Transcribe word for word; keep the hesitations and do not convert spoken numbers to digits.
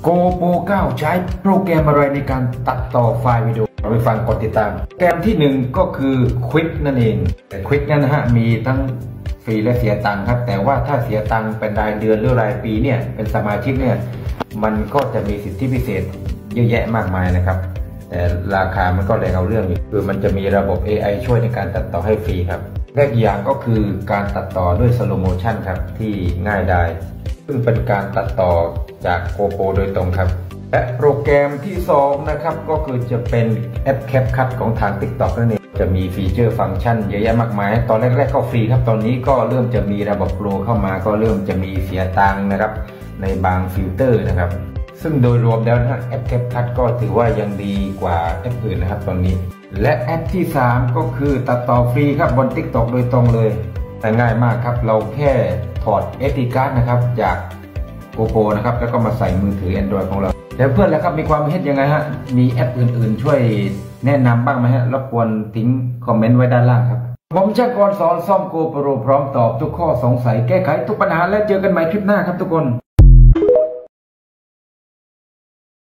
GoPro เก้า ใช้โปรแกรมอะไรในการตัดต่อไฟล์วิดีโอเราไปฟังกดติดตามโปรแกรมที่หนึ่งก็คือ Quick นั่นเองแต่ Quick นั้นนะฮะมีทั้งฟรีและเสียตังค์ครับแต่ว่าถ้าเสียตังค์เป็นรายเดือนหรือรายปีเนี่ยเป็นสมาชิกเนี่ยมันก็จะมีสิทธิพิเศษเยอะแยะมากมายนะครับแต่ราคามันก็แรงเอาเรื่องอยู่คือมันจะมีระบบ เอ ไอ ช่วยในการตัดต่อให้ฟรีครับและอีกอย่างก็คือการตัดต่อด้วย Slow Motion ครับที่ง่ายดายซึ่งเป็นการตัดต่อจาก GoPro โดยตรงครับและโปรแกรมที่สองนะครับก็คือจะเป็นแอป CapCut ของทาง TikTok นั่นเองจะมีฟีเจอร์ฟังก์ชันเยอะแยะมากมายตอนแรกๆก็ฟรีครับตอนนี้ก็เริ่มจะมีระบบโปรเข้ามาก็เริ่มจะมีเสียตังค์นะครับในบางฟิลเตอร์นะครับซึ่งโดยรวมแล้วนะแอป CapCut ก็ถือว่ายังดีกว่าแอปอื่นนะครับตอนนี้และแอปที่สามก็คือตัดต่อฟรีครับบน TikTok โดยตรงเลยแต่ง่ายมากครับเราแค่ถอด เอส ดี การ์ด นะครับจาก GoPro นะครับแล้วก็มาใส่มือถือ Android ของเราแล้วเพื่อนแล้วครับมีความเห็นยังไงฮะมีแอปอื่นๆช่วยแนะนำบ้างไหมฮะรบกวนทิ้งคอมเมนต์ไว้ด้านล่างครับผมช่างกรสอนซ่อม GoPro พร้อมตอบทุกข้อสงสัยแก้ไขทุกปัญหาและเจอกันใหม่คลิปหน้าครับทุกคน